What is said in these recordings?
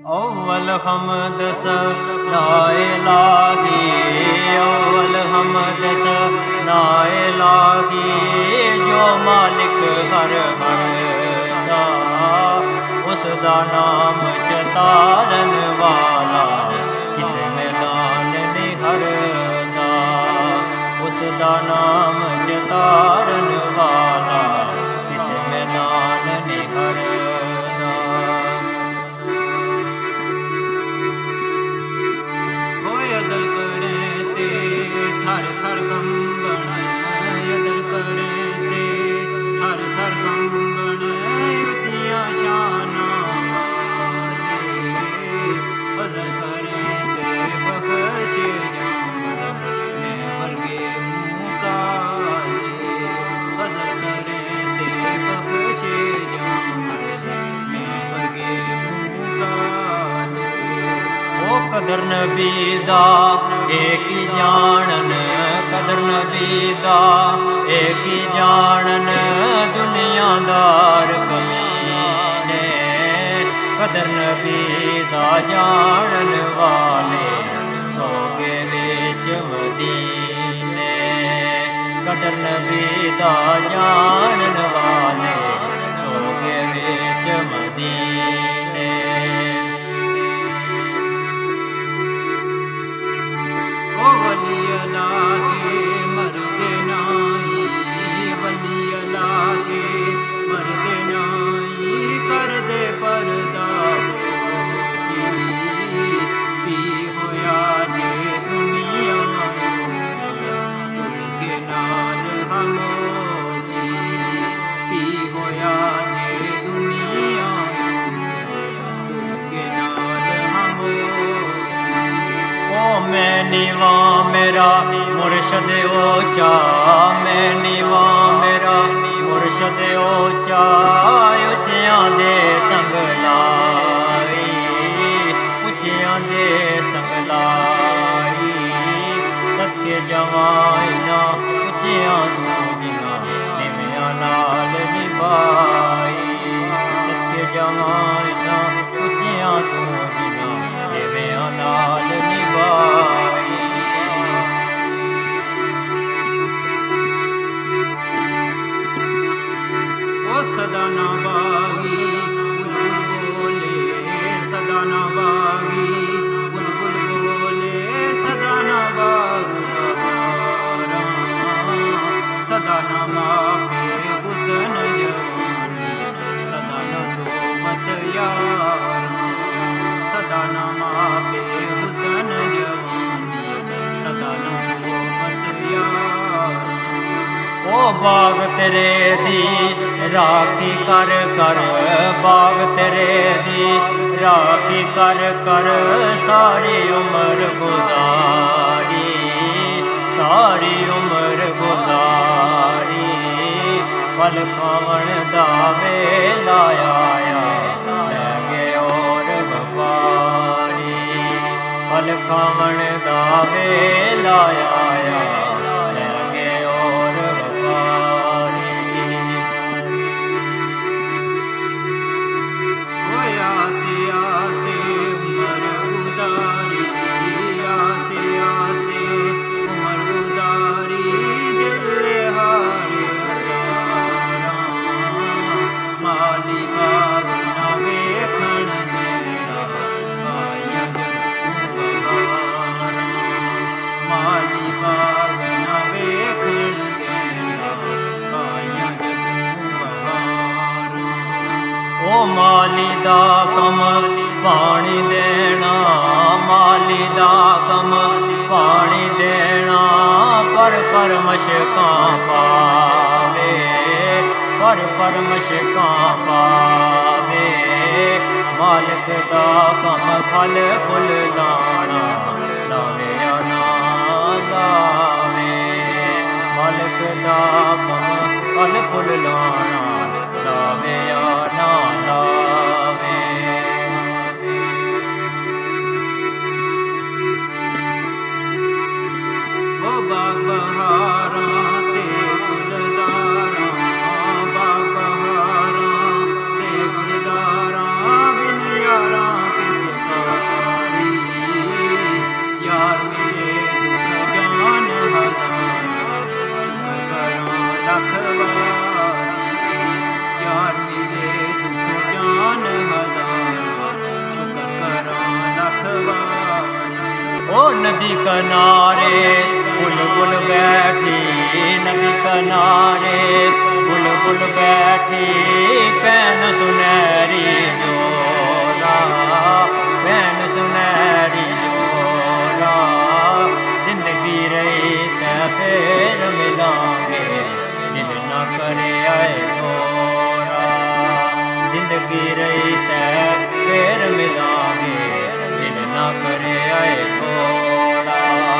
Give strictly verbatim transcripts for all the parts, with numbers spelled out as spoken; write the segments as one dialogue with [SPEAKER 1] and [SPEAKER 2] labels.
[SPEAKER 1] अव्वल हमद सनाए लागी, अव्वल हमद सनाए लागी, जो मालिक हर हर दा, उसदा नाम चतारन वाला, किस मैदान निहर दा, उसदा नाम चतारन वाला, किस मैदान निहर दा। यदल करे ते थर थर कंबन, यदल करे ते थर थर कंबन, उचिया शाना फजल करे ते बख्श जान वर्गे मुकाले, फजल करे ते बख्श जान वर्गे मुकाले। ओ कदर नबी दा एक ही जानन, कदर नबी दा एक ही जानन, दुनियादार कमीने, कदर नबी दा जानन वाले, सोगे विच मदीने, कदर नबी दा जानन वाले, सोगे विच मदीने। ओ वली लागे मर्द नाई, वली लागे मर्द नाई, कर दे पर्दा दोषी, की होया जे दुनिया तुमके नाल खामोशी, की होया जे दुनिया तुमके नाल खामोशी। ओ मैं निवा मेरा मुर्शद ओचा, मैं निवा मेरा मुर्शद ओचा, उचियां दे संग लाई, उचियां दे संग लाई, सदके जवाइना उचियां दूजियां, निमियां नाल निभाई, सदके जवाइना उचियां दूजियां, निमियां नाल निभाई। सदा ना बागी बुलबुल बोले, सदा ना बागी बुलबुल बोले, सदा ना बागुरा, सदा ना मापे हुस्न जवानी, सदा ना सोबत यार, सदा ना मापे हुस्न जवानी, सदा ना सोबत यार। ओ बाग तेरे दी राखी कर कर, बाग तेरे दी राखी कर कर, सारी उम्र गुजारी, सारी उम्र गुजारी, पल खावन दा वेला आया, लगे और व्यापारी, पल खावन दा वेला आया, लगे और व्यापारी। आसे आसे उमर गुजारी, आसे आसे उमर गुजारी, जल्ले हारे हजारा, माली बाग ना वेखण देना, आया जदू बहारा, माली बाग ना वेखण देना, आया जदू बहारा। ओ माली दा कम पानी देना, माली दा कम पानी देना, पर पर मशकां पावे, पर पर मशकां पावे, मालिक दा कम फल फुल लाना, लावे या ना लावे, मालिक दा कम फल फुल लाना, लावे या ना लावे। ओ बाग बहारा ते गुलजारा, बाग बहारा ते गुलजारा, बिन यारा किस ओ नदी किनारे बुलबुल बैठी, नदी किनारे बुलबुल बैठी, पैन सुनहरी जोरा, पैन सुनहरी जोरा। जिंदगी रही ते फिर मिलांगे, दिल ना करे आए थोड़ा। जिंदगी रही ते फिर मिलांगे, दिल ना करे आए थोड़ा।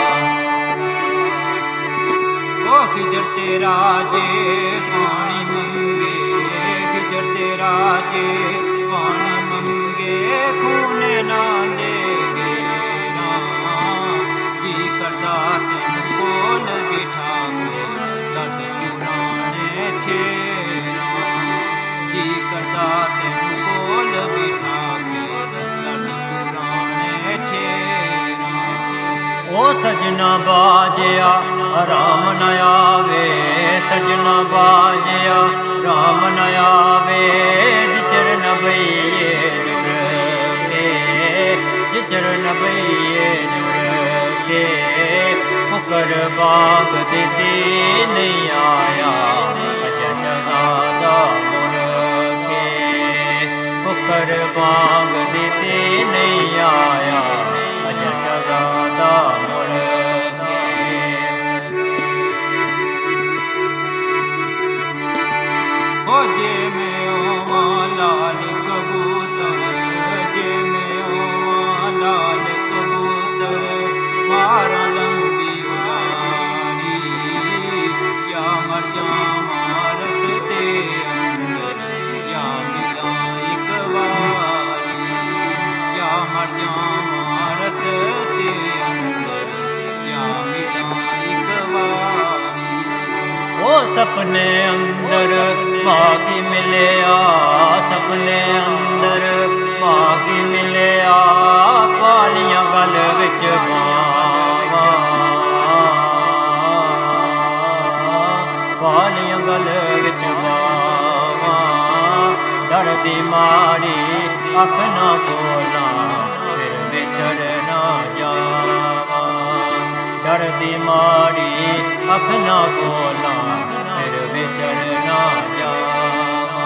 [SPEAKER 1] ओ खिजर तेरा जे पानी मंगे, खिजर तेरा जे पानी मंगे, खून ना लेगे ना। जी करदा तेन कोल बिठा के दर्द पुराने छेड़ा। जी करदा तेन कोल बिठा के दर्द पुराने छेड़ा। ओ सजना बाजिया राम न आवे, सजना बाजिया राम न आवे, जिचर न बइये जुड़े, जिचर न बइये जुड़े। मुकर बाग देते नहीं आया, अजय शहजादा मुर्गे। मुकर बाग देते नहीं आया, अजय शहजादा मुर्गे। ओ जे में ओ लाल कबूतर, जे में ओ लाल कबूतर, मारा लंबी उड़ारी। या मर जावां रस्ते अंदर, या मिला एक बारी। या मर जावां रस्ते अंदर, या मिला एक बारी। ओ सपने अंदर बाकी मिलिया, सपने अंदर बाकी मिलिया, पालियां गल विच बावां, पालियां गल विच बावां। डर दी मारी अख ना खोलां, फिर विछड़ ना जावां। डर दी मारी अख ना खोलां, फिर विछड़ ना जावां।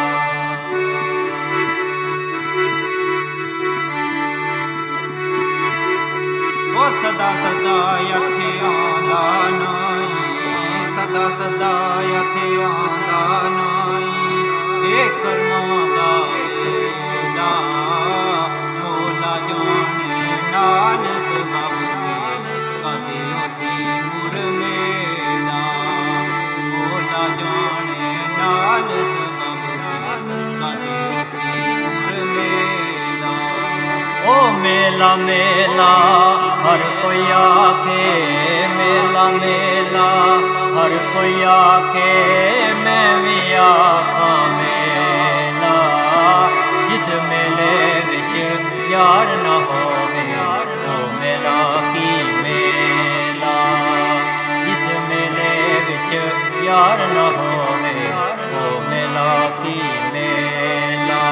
[SPEAKER 1] ओ सदा सदा अखे आंदा नाई, सदा सदा अखे आंदा नाई। ए कर्मां दा वेला, मौला जाने नाल सबब दे, कदे उसी मुर मेला। मौला जाने नाल सबब दे, कदे उसी मुर मेला। ओ मेला मेला हर कोई आखे, मेला मेला हर कोई आखे, मैं भी आखां मेला। जिस मेले विच यार न होवे, ओ मेला की मेला। जिस मेले विच यार न होवे, ओ मेला की मेला।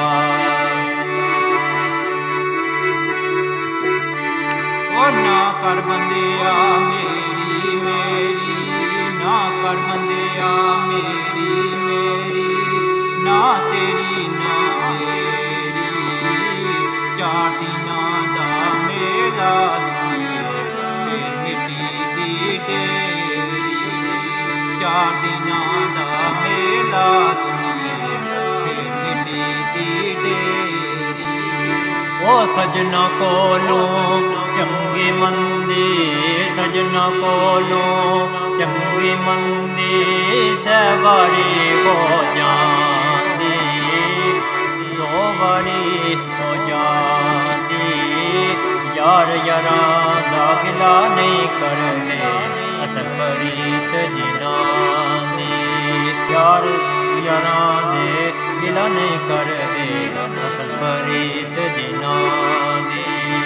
[SPEAKER 1] ओ ना कर बंदिया मेरी मेरी, ना कर बंदिया मेरी मेरी, ना तेरी ना मेरी। चार दिनां दा मेला दुनिया, फिर मिट्टी दी डेरी। चार दिनां दा मेला दुनिया, फिर मिट्टी दी डेरी। ओ सजना कोलों चंगी मंदी, सजना कोलों चंगी मंदी, सवारी हो जाती, सौ वारी हो जाती। यार यारां दा गिला नहीं करदे, असल प्रीत जिन्हां दी। यार यारां दे गिला नहीं करदे, असल प्रीत जिन्हां दी।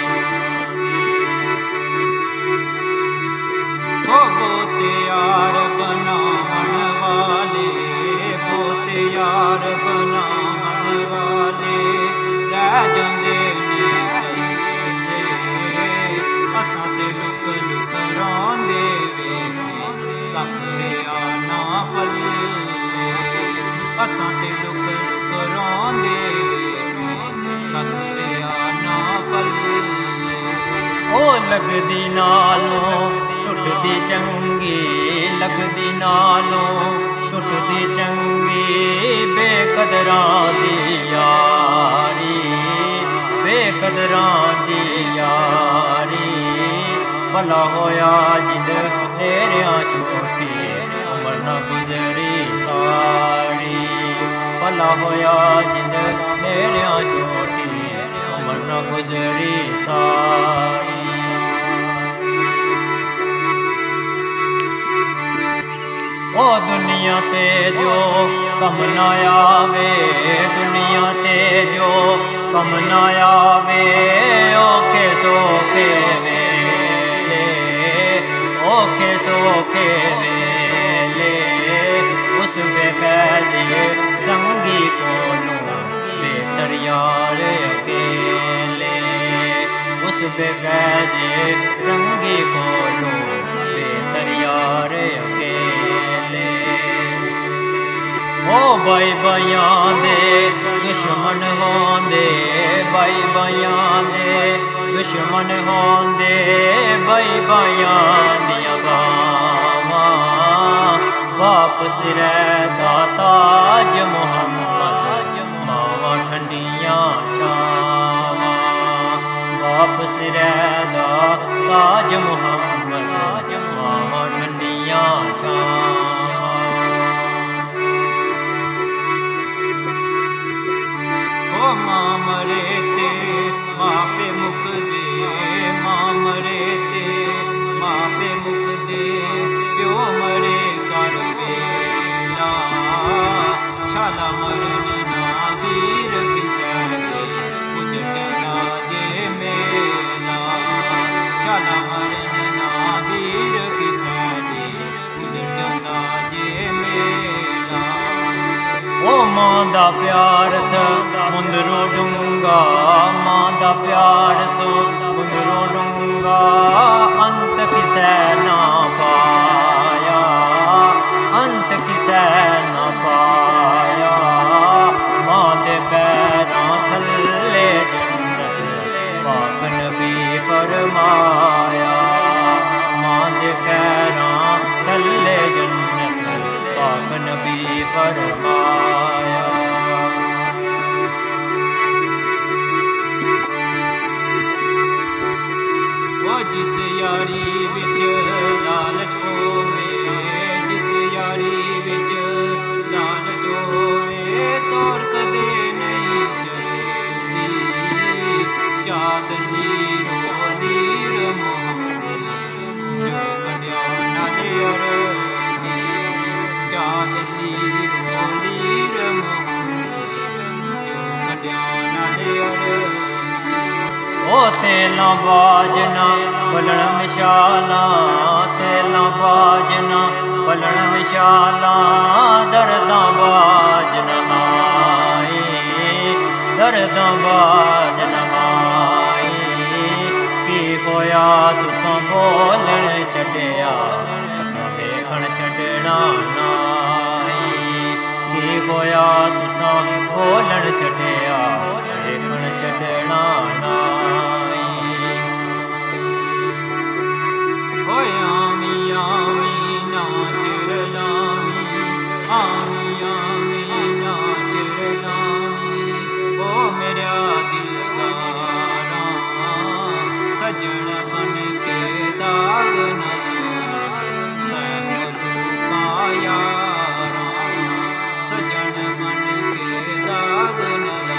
[SPEAKER 1] ओ बोते यार बनावन वाले, बोते यार बनावन वाले, रह जांदे ने कल्ले, असां ते ते लुक लुक रोंदे कख पिया ना पल्ले। ओ लगदी नालों टुटदी चंगी, लगदी नालों टुटदी चंगी, बेकदरां दी यारी, बेकदरां दी यारी। भला होया जिंद नेरियां छोटी, उमर ना गुजरी सारी। भला होया जिंद नेरियां छोटी, उमर ना गुजरी सारी। ओ दुनिया ते जो कम ना आवे, दुनिया ते जो कम ना आवे, ओके सोखे वेले, ओके सोखे वेले। उस बेफैज संगी कोलों बेहतर यार अकेले, उस बेफैज संगी कोलों बेहतर यार अकेले। ओ बाई बाइयां दे दुश्मन होंदे, बाई बाइयां दे दुश्मन होंदे, बाई बाइयां दियां गावां वापस रहदा ताज मुहम्मद, मावां ठंडियां छावां वापस रहदा ताज मुहम्मद, मावां ठंडियां छावां। ओ मां मरे ते मापे मुक दे, मां मरे ते मापे मुक दे, प्यो मरे कर वेला, शाला मरन ना वीर किसै दे, गुजर जाना जे मेला। शाला मरन ना वीर किसै दे, गुजर जाना जे मेला। ओ मां दा प्यार समुंदरों डूंगा, मां दा प्यार समुंदरों डूंगा, अंत किसै ना पाया, अंत किसै ना पाया। मां दे पैरां थल्ले जन्नत, पाक नबी फरमाया, मां दे पैरां थल्ले जन्नत, पाक नबी फरमाया। ओ जिस यारी विच लालच होवे, जिस यारी विच लालच होवे, तौर कदे नहीं चलदी, चाद नीरो नीर मोहब्बती, जो कड्या नाल अरदी, चाद नीरो नीर मोहब्बती, जो कड्या नाल अरदी। ओ तेलां बाजना बलण मिशाला, तेलां बाजना बलण मिशाला, दर्दां बाजना लाई, दर्दां बाजना लाई। की होया तुसां बोलण छड्डिया, असां वेखण छड्डना नाई। की होया तुसां बोलण छड्डिया, वेखण छड्डना नाई। ओए आमी आमी नाच रलामी, आमी आमी नाच रलामी। ओ मेरा दिलदारा सजन बन के दाग न सैमलूका यारा, सजन बन के दाग न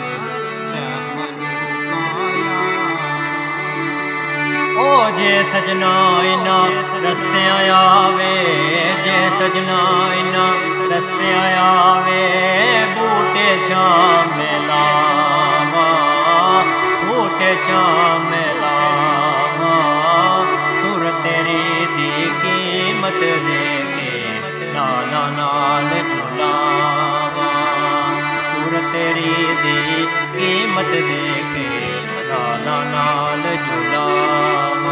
[SPEAKER 1] सैमलूका यारा। ओ जे सजना इना रस्ते आवे, जे सजना इना रस्ते आवे, बूटे छाम लावा, बूटे छाम लावा। सुर तेरी दी कीमत देके नाला नाल झुलावा, सुर तेरी दी कीमत देके नाला नाल झुलावा।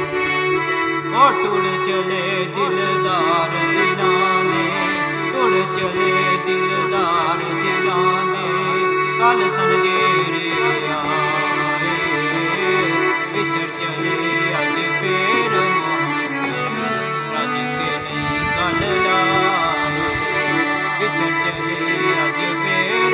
[SPEAKER 1] ओ टुड़ चले दिलदार दिलां दे, टुड़
[SPEAKER 2] कल संजेरे आए विचर चले अज फेर रज के नहीं गल लाए विचर चले अज फेर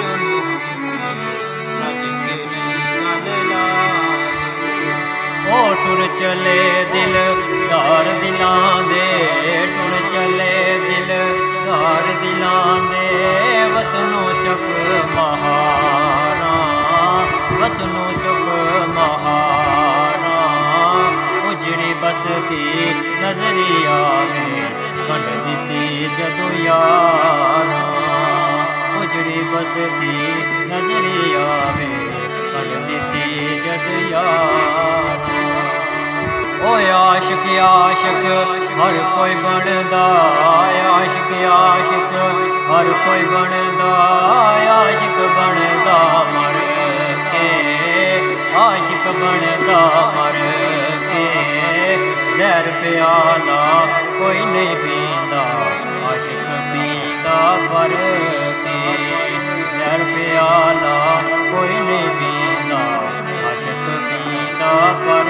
[SPEAKER 2] रज के नहीं गल लाए
[SPEAKER 1] ओ टुर चले दिल दार दिलां दे टुर चले दिल दार दिलां दे वतनों चुक महारा वतनों चुक महारा उजड़ी बसती नजरी आवे कंड दिती जदों यारा उजड़ी बसती नजरी आवे कंड दिती जदों यारा ओ आशिक आशिक हर कोई बनदा आशिक आशिक हर कोई बनदा आशिक बनदा मर के आशिक बनदा मर के जहर प्याला कोई नहीं पींदा आशिक पींदा पर के जहर प्याला कोई नहीं पींदा आशिक पींदा पर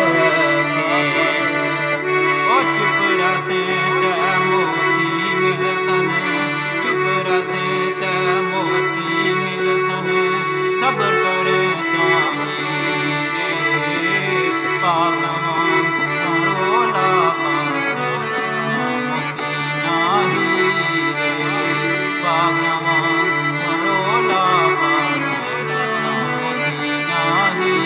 [SPEAKER 2] चुप रसे तै मोती मिल सन चुप रसे तै मोती मिल सन सबर करे ताही रे पागलवां मरोला पास मोती नाही रे पागलवां मरोला पास मोती नाही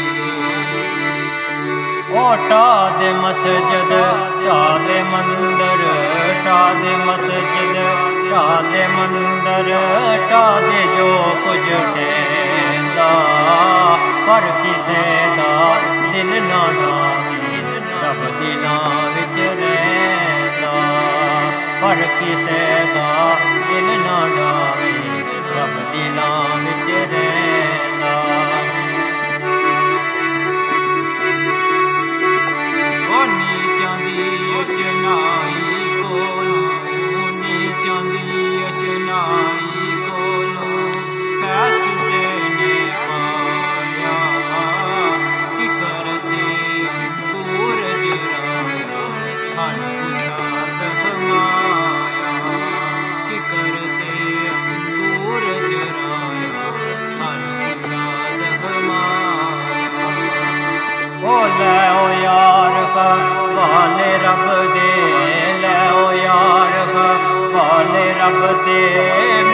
[SPEAKER 1] ओ टा दे मस्जिद टा दे मंदर टा दे मस्जिद टा दे मंदर टा दे जो कुछ ठेंदा पर किसे दा दिल ना डावी रब दिलां विच रहिंदा पर किसे दा दिल ना डावी रब दिलां विच रहिंदा
[SPEAKER 2] अशनाई कोलों नीचां दी अशनाई कोलों पैस किसे ने पाया कि करते अंकुर जराया हर पूछा जख्माया कि करते अंकुर जराया हर पूछा जख्माया
[SPEAKER 1] ओ लै ओ यार वाले रब दे लै ओ यार वाले रब दे